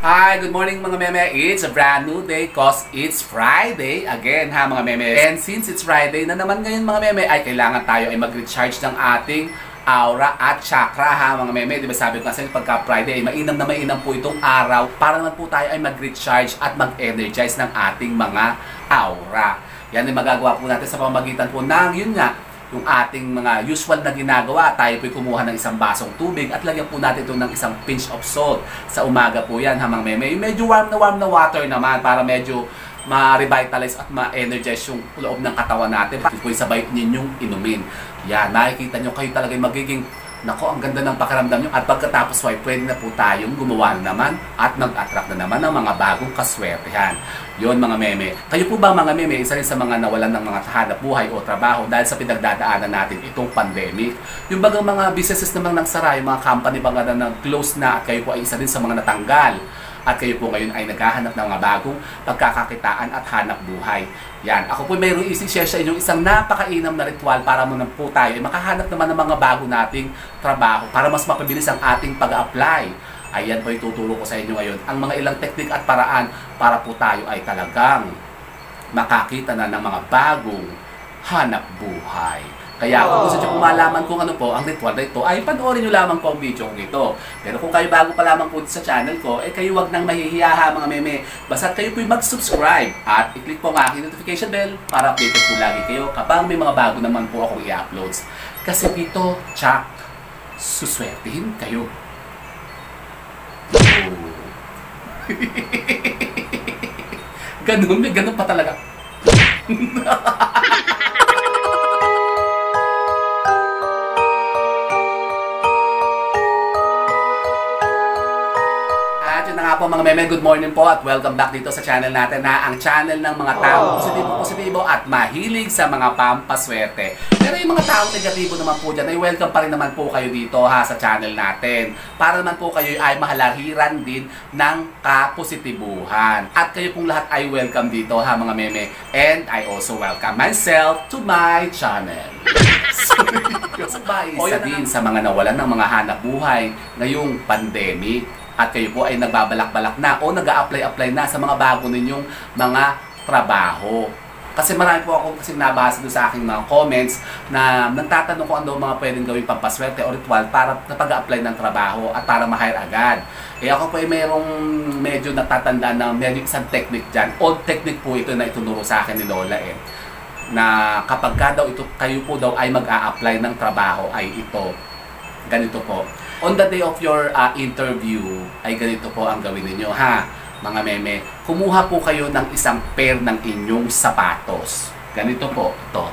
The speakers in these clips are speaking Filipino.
Hi, good morning mga meme. It's a brand new day cause it's Friday again ha mga meme. And since it's Friday na naman ngayon mga meme, ay kailangan tayo ay mag-recharge ng ating aura at chakra ha mga meme. Diba sabi ko kasi pagka Friday ay mainam na mainam po itong araw para naman po tayo ay mag-recharge at mag-energize ng ating mga aura. Yan ay magagawa po natin sa pamamagitan po ng yun nga, yung ating mga usual na ginagawa. Tayo po'y kumuha ng isang basong tubig at lagyan po natin ito ng isang pinch of salt. Sa umaga po yan, hamang meme. Yung medyo warm na water naman para medyo ma-revitalize at ma-energize yung loob ng katawan natin. Pati po'y sabay ninyong inumin. Yan, makikita nyo kayo talaga magiging, nako, ang ganda ng pakiramdam nyo. At pagkatapos ay pwede na po tayong gumawa na naman at mag-attract na naman ng mga bagong kaswertehan. Yon mga meme. Kayo po ba mga meme, isa rin sa mga nawalan ng mga hanap buhay o trabaho dahil sa pinagdadaanan natin itong pandemic? Yung bagang mga businesses namang nagsara, yung mga company baga na close na at kayo po ay isa rin sa mga natanggal. At kayo po ngayon ay naghahanap ng mga bagong pagkakakitaan at hanap buhay. Yan. Ako po mayroong isi-share sa inyong isang napakainam na ritual para muna po tayo ay makahanap naman ng mga bago nating trabaho para mas mapabilis ang ating pag-apply. Ayan po ituturo ko sa inyo ngayon ang mga ilang teknik at paraan para po tayo ay talagang makakita na ng mga bagong hanap buhay. Kaya kung gusto nyo malaman kung ano po ang ritual na ito, ay panoorin nyo lamang po ang video kong ito. Pero kung kayo bago pa lamang po sa channel ko, eh kayo wag nang mahihiya ha mga meme. Basta kayo po'y mag-subscribe at i-click po ang aking notification bell para updated po lagi kayo kapag may mga bago naman po akong i-uploads. Kasi dito, tsak, suswertihin kayo. Ganun pa talaga. Po mga meme, good morning po at welcome back dito sa channel natin na ang channel ng mga taong positibo at mahilig sa mga pampaswerte. Pero yung mga taong negatibo naman po dyan ay welcome pa rin naman po kayo dito ha sa channel natin para naman po kayo ay mahalahiran din ng kapositibuhan. At kayo pong lahat ay welcome dito ha mga meme, and I also welcome myself to my channel. So ba isa din sa mga nawalan ng mga hanap buhay ngayong pandemic at kayo po ay nagbabalak-balak na o nag-a-apply na sa mga bago ninyong mga trabaho. Kasi marami po ako kasi nabasa doon sa aking mga comments na nagtatanong kung ano mga pwedeng gawing pampaswerte o ritual para napag-a-apply ng trabaho at para ma-hire agad. Eh ako po ay mayroong medyo natatandaan na medyo isang technique dyan. Old technique po ito na itunuro sa akin ni Lola na kapag ka daw ito, kayo po daw ay mag-a-apply ng trabaho ay ito. Ganito po. On the day of your interview, ay ganito po ang gawin niyo ha, mga meme. Kumuha po kayo ng isang pair ng inyong sapatos. Ganito po, ito.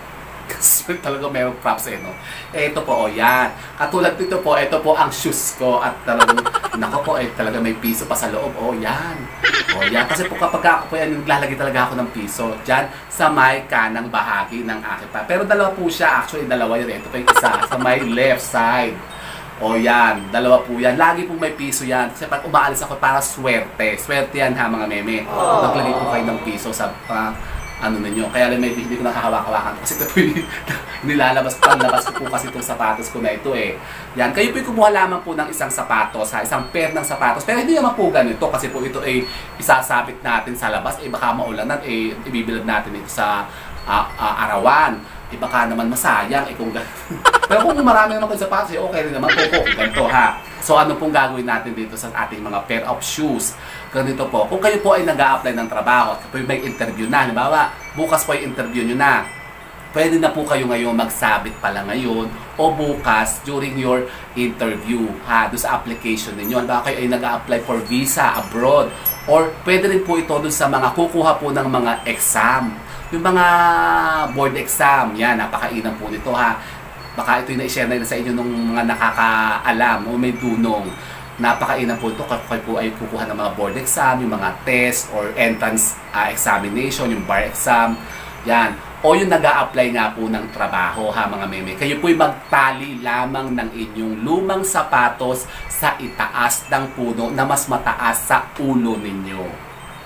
Kasi talaga may props no? Ito po, yan. Katulad dito po, ito po ang shoes ko. At talagang, nako po, talaga may piso pa sa loob. Yan. Yan. Kasi po kapag ako po yan, naglalagay talaga ako ng piso. Diyan, sa may kanang bahagi ng aking pa. Pero dalawa po siya. Actually, dalawa yun. Ito po yung isa. Sa may left side. Yan, dalawa po yan. Lagi pong may piso yan. Kasi pag umaalis ako para swerte. Swerte yan ha mga meme. Naglagay po kayo ng piso sa ano ninyo. Kaya rin hindi ko nakahawak-hawakan. Kasi ito po nilalabas ko po kasi itong sapatos ko na ito Yan, kayo po kumuha lamang po ng isang sapatos ha. Isang pair ng sapatos. Pero hindi naman po ganito. Kasi po ito isasabit natin sa labas. Baka maulanan. Ibibilad natin ito sa arawan. Baka naman masayang kung pero kung marami naman kayo sapatos, okay rin naman po ganito ha. So ano pong gagawin natin dito sa ating mga pair of shoes? Ganito po, kung kayo po ay nag-a-apply ng trabaho at kayo may interview na, halimbawa, bukas po ay interview nyo na, pwede na po kayo ngayon magsabit pala ngayon o bukas during your interview ha, doon sa application ninyo. Halimbawa kayo ay nag-a-apply for visa abroad or pwede rin po ito doon sa mga kukuha po ng mga exam. Yung mga board exam, yan, napakainam po nito ha. Baka ito yung na-share na sa inyo ng mga nakakaalam o may dunong. Napakainam po ito kapag po ay kukuha ng mga board exam, yung mga test or entrance examination, yung bar exam, yan. O yung nag-a-apply nga po ng trabaho ha mga meme. Kayo po'y magtali lamang ng inyong lumang sapatos sa itaas ng puno na mas mataas sa ulo ninyo.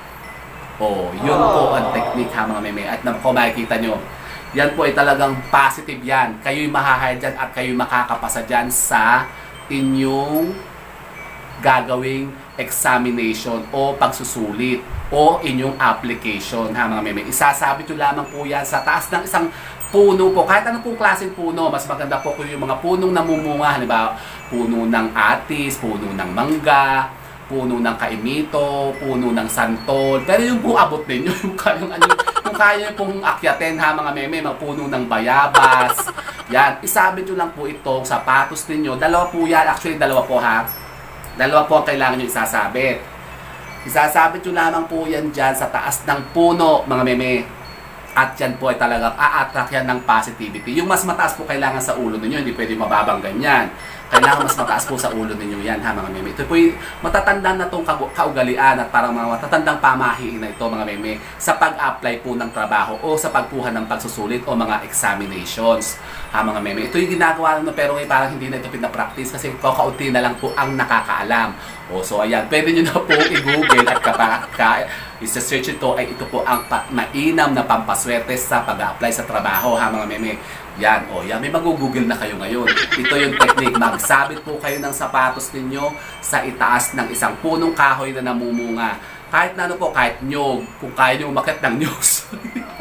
Yun po ang technique ha mga meme. At kung makikita nyo, yan po ay talagang positive yan. Kayo'y mahahire dyan at kayo'y makakapasa dyan sa inyong gagawing examination o pagsusulit o inyong application, ha mga meme. Isasabit nyo lamang po yan sa taas ng isang puno po. Kahit anong pong klaseng puno, mas maganda po kung yung mga punong namumunga. Halimbawa, puno ng atis, puno ng mangga, puno ng kaimito, puno ng santol. Pero yung po abot ninyo, yung kaya pong akyatin, ha mga meme, mga puno ng bayabas. Yan, isabit nyo lang po itong sapatos ninyo. Dalawa po yan, actually dalawa po ha. Dalawa po ang kailangan nyo isasabit. Isasabit nyo lamang po yan dyan sa taas ng puno, mga meme. At yan po ay talagang a-attract yan ng positivity. Yung mas mataas po kailangan sa ulo ninyo, hindi pwede mababang ganyan. Kailangan mas mataas po sa ulo ninyo yan, ha mga meme. Ito po yung matatandang na itong kaugalian at parang mga matatandang pamahiin na ito, mga meme, sa pag-apply po ng trabaho o sa pagkuha ng pagsusulit o mga examinations, ha mga meme. Ito yung ginagawa na pero parang hindi na ito pinapractice kasi kakaunti na lang po ang nakakaalam. O so ayan, pwede nyo na po i-google at kapag isa-search ito ay ito po ang mainam na pampaswerte sa pag-apply sa trabaho, ha mga meme. Yan, o yan, may mag-google na kayo ngayon. Ito yung technique, magsabit po kayo ng sapatos ninyo sa itaas ng isang punong kahoy na namumunga. Kahit na ano po, kahit nyog, kung kaya nyo umakyat ng news.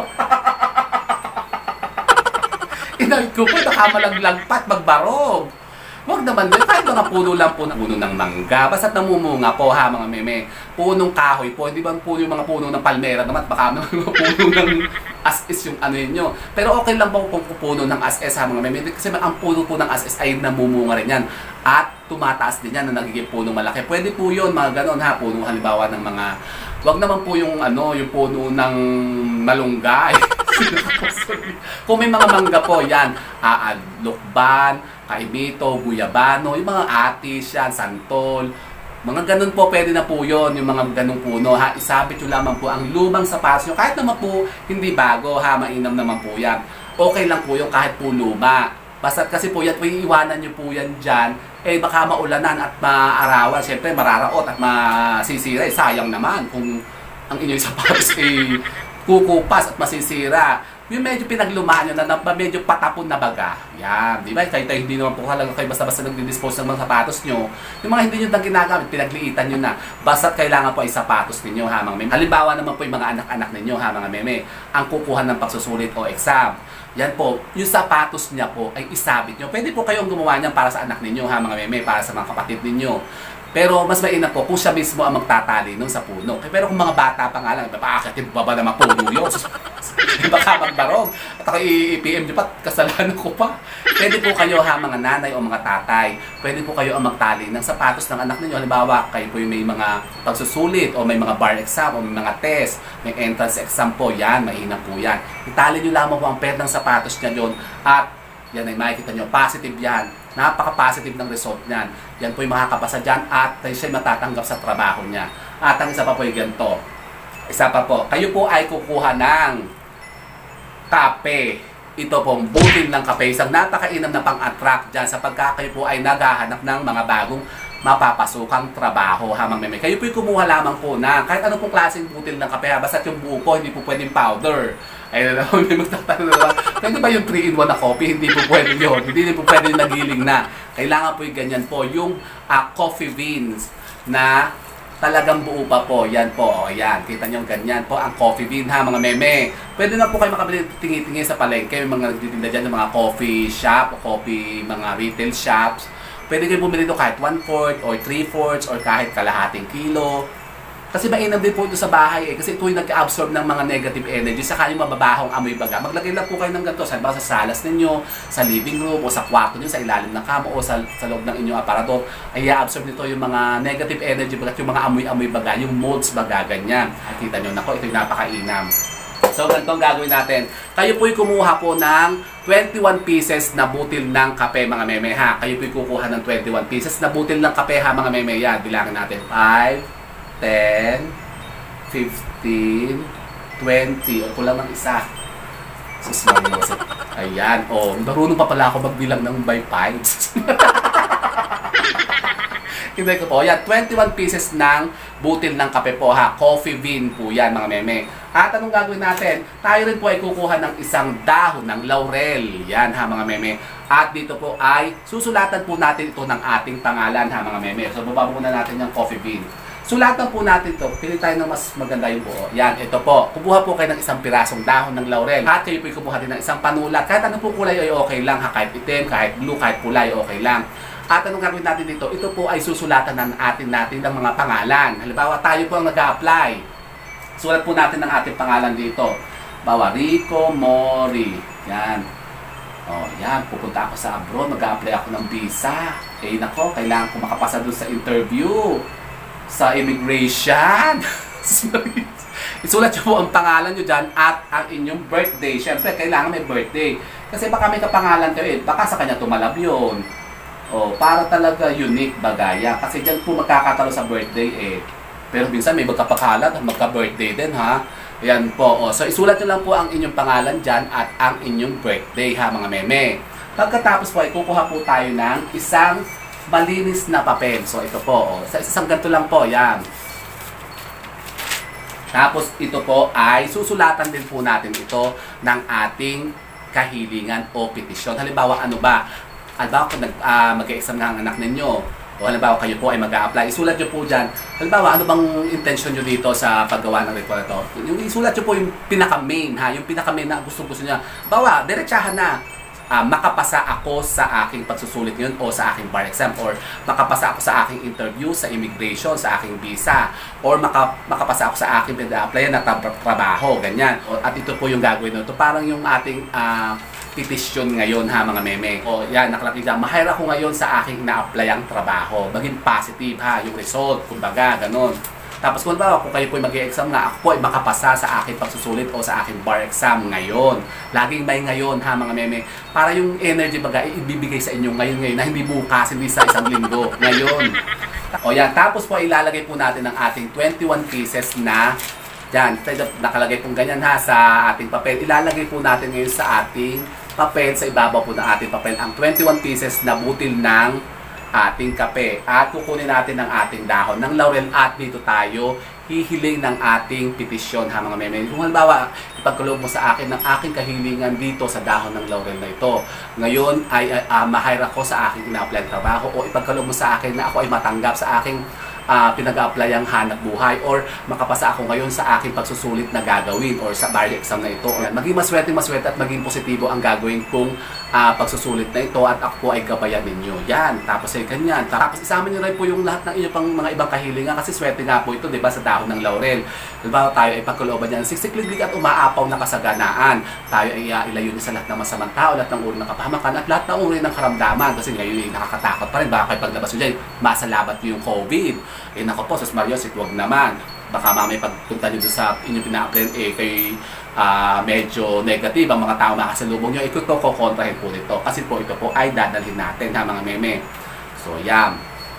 Inay ko po, nakamalaglagpat, magbarog. Huwag naman din, kahit mga puno lang po, puno ng mangga, basta't namumunga po, ha mga meme. Punong kahoy po, hindi ba puno yung mga puno ng palmera naman, baka mga puno ng as-is yung ano yun nyo. Pero okay lang po kung puno ng as-is, ha mga meme, kasi ang puno po ng as-is ay namumunga rin yan. At tumataas din yan na nagiging punong malaki. Pwede po yun, mga ganon ha, puno halimbawa ng mga, wag naman po yung ano, yung puno ng malunggay. Kung may mga mangga po, yan, lukban, kaimito, guyabano, yung mga atis yan, santol, mga ganun po, pwede na po yun, yung mga ganung puno, ha, isabit nyo lamang po ang lumang sapatos nyo, kahit naman po hindi bago, ha, mainam naman po yan, okay lang po yun kahit po luma, basta kasi po yan, iiwanan nyo po yan dyan, eh baka maulanan at maarawan, syempre mararaot at masisira, eh, sayang naman kung ang inyong sapatos ay kukupas at masisira. Yung medyo pinaglumaan nyo na medyo patapon na baga. Yan, di ba? Kahit hindi naman po talaga kayo basta-basta nagdi-dispose ng mga sapatos nyo. Yung mga hindi nyo nang ginagamit, pinagliitan nyo na. Basta't kailangan po ay sapatos ninyo, ha mga meme. Halimbawa naman po yung mga anak-anak ninyo, ha mga meme, ang kukuha ng pagsusulit o exam. Yan po, yung sapatos niya po ay isabit nyo. Pwede po kayong gumawa niyan para sa anak ninyo, ha mga meme, para sa mga kapatid ninyo. Pero mas mainam po kung siya mismo ang magtatali nun sa puno. Pero kung mga bata pa nga lang, paakatin pa ba na mapuno yun? Baka magbarog. At ako i-PM nyo pa, kasalanan ko pa. Pwede po kayo, ha, mga nanay o mga tatay, pwede po kayo ang magtali ng sapatos ng anak ninyo. Halimbawa, kayo po yung may mga pagsusulit o may mga bar exam o may mga test, may entrance exam po, yan, mainam po yan. Itali nyo lamang po ang pet ng sapatos niya doon at yan ay makikita nyo, positive yan. Napaka-positive ng result niyan. Yan po yung makakapasa dyan at siya matatanggap sa trabaho niya. At ang isa pa po yung ganito. Isa pa po, kayo po ay kukuha ng kape. Ito pong butil ng kape. Isang napakainam na pang-attract dyan sapagka kayo po ay naghahanap ng mga bagong mapapasukang trabaho, ha mga meme. Kayo po yung kumuha lamang po na kahit ano pong klaseng butil ng kape, ha, basta yung buo po, hindi po pwedeng powder. Ayun na, may magtatanong naman, pwede ba yung 3-in-1 na coffee? Hindi po pwede yun. Hindi po pwede yung nagiling na. Kailangan po yung ganyan po. Yung coffee beans na talagang buo pa po. Yan po. O yan. Kita nyo ganyan po ang coffee bean, ha mga meme. Pwede na po kayo makabili tingi-tingi sa palengke. May mga nagtitinda dyan ng mga coffee shop o coffee, mga retail shops. Pwede kayo bumili ito kahit 1/4 or 3/4 or kahit kalahating kilo. Kasi mainam din po ito sa bahay eh. Kasi ito yung nag-absorb ng mga negative energy saka yung mababahong amoy baga. Maglagay lang po kayo ng ganito. Sa salas ninyo, sa living room, o sa kwarto nyo, sa ilalim ng kama, o sa loob ng inyong aparador. Ay i-absorb nito yung mga negative energy baga, yung mga amoy-amoy baga, yung molds baga, ganyan. Nakita nyo, nako, ito yung napakainam. So, ganito ang gagawin natin. Kayo po'y kumuha po ng 21 pieces na butil ng kape, mga meme, ha. Kayo po'y kukuha ng 21 pieces na butil ng kape, ha, mga meme. Yan, bilangin natin. 5, 10, 15, 20. O kulang ng isa. Ayan. O, marunong pa pala ako magbilang ng by 5. Tinry ko po. Yan, 21 pieces ng butil ng kape po ha. Coffee bean po yan mga meme. At anong gagawin natin? Tayo rin po ay kukuha ng isang dahon ng laurel. Yan ha mga meme. At dito po ay susulatan po natin ito ng ating pangalan ha mga meme. So baba muna natin yung coffee bean. Sulatan po natin ito. Pili tayo ng mas maganda yung buo. Yan, ito po. Kubuha po kayo ng isang pirasong dahon ng laurel. At kayo po kubuha din ng isang panulat. Kahit ano po kulay ay okay lang ha. Kahit itim, kahit blue, kahit kulay, okay lang. At anong gagawin natin dito? Ito po ay susulatan natin ng mga pangalan. Halimbawa, tayo po ang nag-a-apply. Sulat po natin ng ating pangalan dito. Bawa, Rico Mori. Yan. O, yan. Pupunta ako sa abroad. Mag-a-apply ako ng visa. Eh, nako, kailangan ko makapasa doon sa interview. Sa immigration. Isulat nyo po ang pangalan nyo dyan at ang inyong birthday. Siyempre, kailangan may birthday. Kasi baka may kapangalan kayo baka sa kanya tumalab yun. O, para talaga unique bagaya. Kasi dyan po magkakatalo sa birthday Pero minsan may magkapakalat at magka-birthday din ha. Ayan po. O, so isulat nyo lang po ang inyong pangalan dyan at ang inyong birthday ha mga meme. Pagkatapos po ay kukuha po tayo ng isang malinis na papel. So ito po, sa isang ganito lang po, yan. Tapos ito po ay susulatan din po natin ito ng ating kahilingan o petisyon. Halimbawa, ano ba? Halimbawa, kung mag-e-exam na ang anak ninyo, o halimbawa kayo po ay mag-a-apply, isulat nyo po dyan. Halimbawa, ano bang intention nyo dito sa paggawa ng report ito? Yung isulat nyo po yung pinaka-main, ha? Yung pinaka-main na gusto-gusto niya. Bawa, diretsahan na. Makapasa ako sa aking pagsusulit ngayon o sa aking bar exam, or makapasa ako sa aking interview sa immigration, sa aking visa, or makapasa ako sa aking pina-applyan na trabaho, ganyan. At ito po yung gagawin nito. Parang yung ating petisyon ngayon ha mga meme. O yan, nakalagay dyan, ma-hire ako ngayon sa aking na-applyang trabaho. Maging positive ha, yung result, kumbaga, ganun. Tapos kung ba, kung kayo po ay mag-e-exam nga, ako po ay makapasa sa aking pagsusulit o sa aking bar exam ngayon. Laging may ngayon ha mga meme. Para yung energy baga, ibibigay sa inyo ngayon na hindi bukas, hindi sa isang linggo. Ngayon. O yan, tapos po ilalagay po natin ang ating 21 pieces na yan, nakalagay pong ganyan ha sa ating papel. Ilalagay po natin ngayon sa ating papel, sa ibabaw po ng ating papel, ang 21 pieces na butil ng ating kape. At kukunin natin ang ating dahon ng laurel at dito tayo hihiling ng ating petisyon ha mga meme. Kung halimbawa, ipagkaloob mo sa akin ng aking kahilingan dito sa dahon ng laurel na ito. Ngayon ay ma-hire ako sa aking ina-apply trabaho, o ipagkaloob mo sa akin na ako ay matanggap sa aking pinag-a-applyang hanap buhay, or makapasa ako ngayon sa aking pagsusulit na gagawin or sa bar exam na ito. Maging maswerte at maging positibo ang gagawin kong pagsusulit na ito at ako po ay gabayan ninyo. Yan, tapos ay ganyan. Tapos isama nyo rin po yung lahat ng inyong pang mga ibang kahilingan kasi swerte nga po ito, 'di ba, sa dahon ng laurel. Diba, tayo ay pagkalooban niyan siksikliglig at umaapaw na kasaganaan. Tayo ay ilayo sa lahat ng masamang tao, lahat ng uri ng kapahamakan at lahat ng uri ng karamdaman, kasi ngayon ay nakakatakot pa rin. Baka kayo paglabas nyo dyan, masalabat nyo yung COVID. Eh nako po, sus Mario, wag naman. Baka mamay pagpunta nyo sa inyong pina-apply, kay medyo negative ang mga tao makasalubong nyo, ito to kukontrahin po nito. Kasi po ito po ay dadalhin natin ha mga meme. So yan.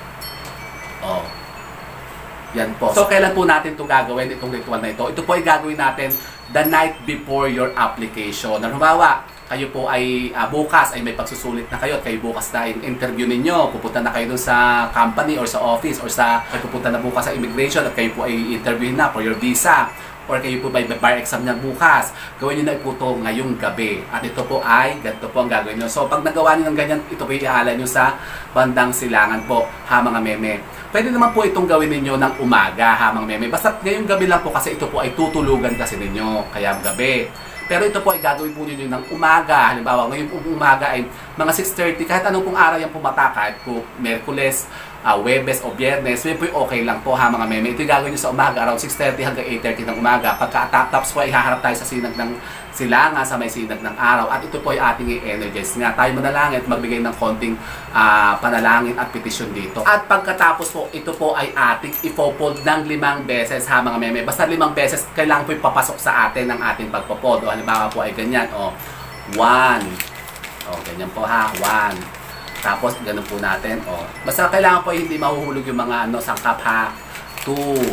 Oh. Yan po. So kailan po natin ito gagawin, itong ritual na ito? Ito po ay gagawin natin the night before your application. Halimbawa, kayo po ay bukas ay may pagsusulit na kayo at kayo bukas na interview ninyo, pupunta na kayo dun sa company or sa office or kayo pupunta na bukas sa immigration at kayo po ay interview na for your visa, or kayo po may bar exam niya bukas. Gawin nyo na po ito ngayong gabi. At ito po ay, ganito po ang gagawin nyo. So pag nagawa nyo ng ganyan, ito po iaalay nyo sa bandang silangan po ha mga meme. Pwede naman po itong gawin ninyo ng umaga ha mga meme. Basta ngayong gabi lang po kasi ito po ay tutulugan kasi ninyo, kaya gabi. Pero ito po ay gagawin po ninyo ng umaga. Halimbawa, ngayong umaga ay mga 6:30, kahit anong pong araw yung pumata, kahit po Merkules, Webes o Biyernes, yun po okay lang po ha mga meme. Ito yung gagawin nyo sa umaga, around 6:30 hanggang 8:30 ng umaga. Pagka-tapos po ay haharap tayo sa sinag ng silangan, sa may sinag ng araw. At ito po ay ating i-energize nga. Tayo manalangin at magbigay ng konting panalangin at petisyon dito. At pagkatapos po, ito po ay ating ipopold ng 5 beses ha mga meme. Basta 5 beses, kailangan po ipapasok sa atin ng ating pagpopod. O halimbawa po ay ganyan. O, 1. O, ganyan po ha, 1. Tapos, ganun po natin. O. Basta kailangan po hindi mahuhulog yung mga sangkap ha. 2.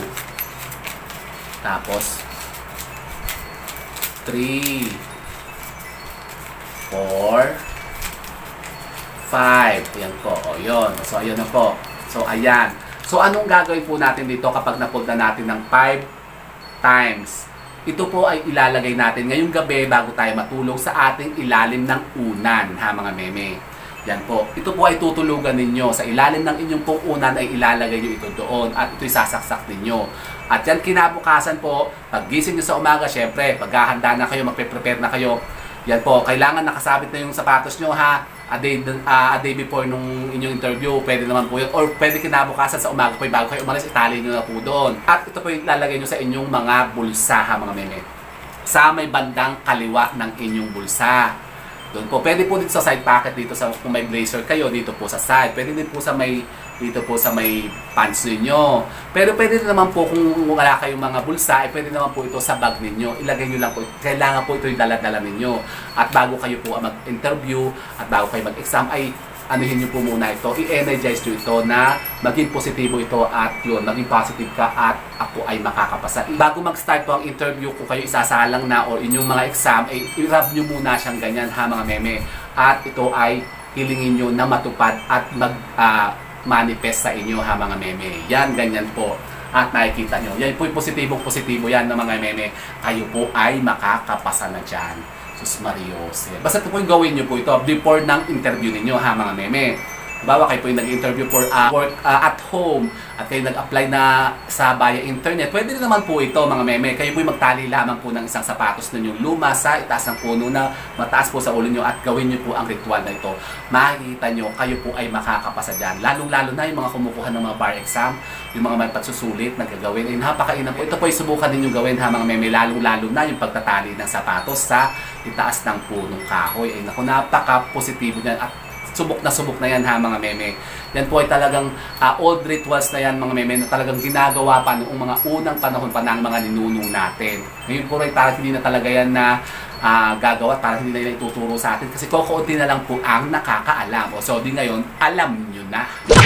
Tapos, 3. 4. 5. Ayan po. O, yun. So, ayan na po. So, ayan. So, anong gagawin po natin dito kapag na-fold na natin ng 5 times? Ito po ay ilalagay natin ngayong gabi bago tayo matulog sa ating ilalim ng unan, ha mga meme. Yan po. Ito po ay tutulugan ninyo. Sa ilalim ng inyong pong unan ay ilalagay nyo ito doon at ito'y sasaksak ninyo. At yan kinabukasan po, paggising nyo sa umaga, syempre, paghahanda na kayo, magpe-prepare na kayo. Yan po, kailangan nakasabit na yung sapatos nyo ha. A day before nung inyong interview, pwede naman po yun. Or pwede kinabukasan sa umaga po, bago kayo umalis, itali nyo na po doon. At ito po yung ilalagay nyo sa inyong mga bulsa ha mga meme. Sa may bandang kaliwa ng inyong bulsa. Doon po. Pwede po dito sa side pocket dito sa kung may blazer kayo dito po sa side. Pwede din po sa may dito po sa may pants ninyo. Pero pwede naman po kung wala kayong mga bulsa, pwede naman po ito sa bag ninyo. Ilagay niyo lang po. Kailangan po ito yung dala-dala ninyo. At bago kayo po mag-interview at bago kayo mag-exam ay anuhin nyo po muna ito, i-energize nyo ito na maging positibo ito at yun, maging positive ka at ako ay makakapasa. Bago mag-start po ang interview, kung kayo isasalang na o inyong mga exam, ay i-rub nyo muna siyang ganyan ha mga meme. At ito ay hilingin nyo na matupad at mag-manifest sa inyo ha mga meme. Yan, ganyan po. At nakikita nyo. Yan po yung positibo yan na mga meme. Kayo po ay makakapasa na dyan. Sus Mariose. Basta ito po yung gawin nyo po ito before ng interview ninyo ha mga meme. Halimbawa kayo po yung nag-interview for work at home at kayo nag-apply na sa via internet. Pwede rin naman po ito mga meme. Kayo po yung magtali lamang po ng isang sapatos ninyong luma sa itaas ng puno na mataas po sa ulo nyo at gawin nyo po ang ritual na ito. Makikita nyo, kayo po ay makakapasa dyan. Lalong-lalo na yung mga kumukuha ng mga bar exam, yung mga may pagsusulit na gagawin. Ay napakainam po. Ito po yung subukan ninyong gawin ha mga meme. Lalong-lalo na yung pagtatali ng sapatos sa itaas ng punong kahoy. Ay naku, napaka-positibo niyan at subok na yan ha mga meme. Yan po ay talagang old rituals na yan mga meme na talagang ginagawa pa noong mga unang panahon pa ng mga ninuno natin. Ngayon po ay parang hindi na talaga yan na gagawa, parang hindi na yan ituturo sa atin kasi kokounti na lang po ang nakakaalam. O so di ngayon, alam nyo na.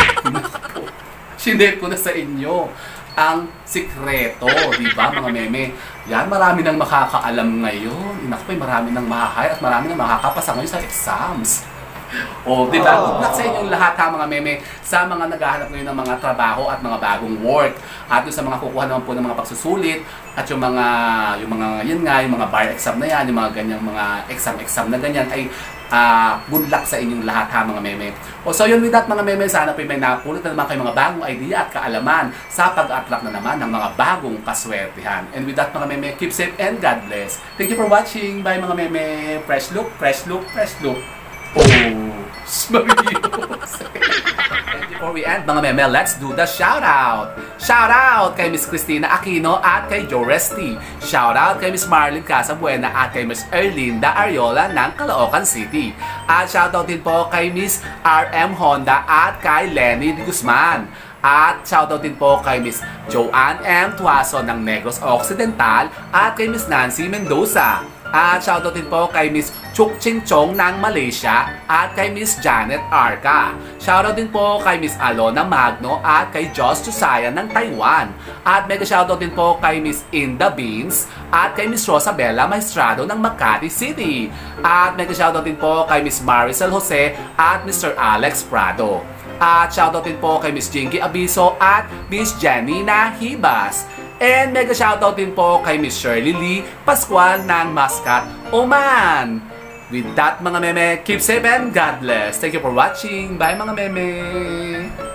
Sinare ko na sa inyo ang sikreto, di ba mga meme? Yan, marami nang makakaalam ngayon. Inaku, marami nang mahahay at marami nang makakapasa ngayon sa exams. O, di ba? Good luck sa inyong lahat ha mga meme sa mga naghahanap ngayon ng mga trabaho at mga bagong work. At sa mga kukuha naman po ng mga pagsusulit at yung mga yun nga, yung mga bar exam na yan, yung mga ganyang mga exam na ganyan ay good luck sa inyong lahat ha mga meme. O so yun with that mga meme, sana po may napulot na naman kayo mga bagong idea at kaalaman sa pag-attract na naman ng mga bagong kaswertihan. And with that mga meme, keep safe and God bless. Thank you for watching. Bye mga meme. Fresh look, fresh look, fresh look. Oh, Marios. Before we end mga meme, let's do the shoutout. Shoutout kay Miss Cristina Aquino at kay Joe Resti. Shoutout kay Miss Marlene Casabuena at kay Miss Erlinda Ariola ng Caloocan City. At shoutout din po kay Miss RM Honda at kay Lenny de Guzman. At shoutout din po kay Miss Joanne M. Tuaso ng Negros Occidental at kay Miss Nancy Mendoza. At shoutout din po kay Miss Chuk Ching Chong ng Malaysia at kay Miss Janet Arca. Shoutout din po kay Miss Alona Magno at kay Joss Chusaya ng Taiwan. At mega shoutout din po kay Miss Inda Beans at kay Miss Rosabella Maestrado ng Makati City. At mega shoutout din po kay Miss Maricel Jose at Mr. Alex Prado. At shoutout din po kay Miss Jinky Abiso at Miss Janina Hibas. And mega shoutout din po kay Miss Shirley Lee Pascual ng Muscat, Oman. With that mga meme, keep safe and God bless. Thank you for watching. Bye mga meme.